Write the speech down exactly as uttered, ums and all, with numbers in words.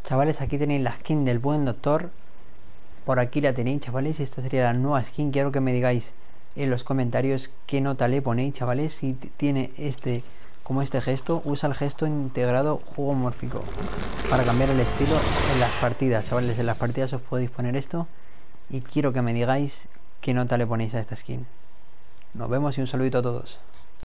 Chavales, aquí tenéis la skin del buen doctor. Por aquí la tenéis, chavales. Esta sería la nueva skin. Quiero que me digáis en los comentarios qué nota le ponéis, chavales. Si tiene este, como este gesto, usa el gesto integrado juego mórfico para cambiar el estilo en las partidas, chavales. En las partidas os podéis poner esto. Y quiero que me digáis qué nota le ponéis a esta skin. Nos vemos y un saludito a todos.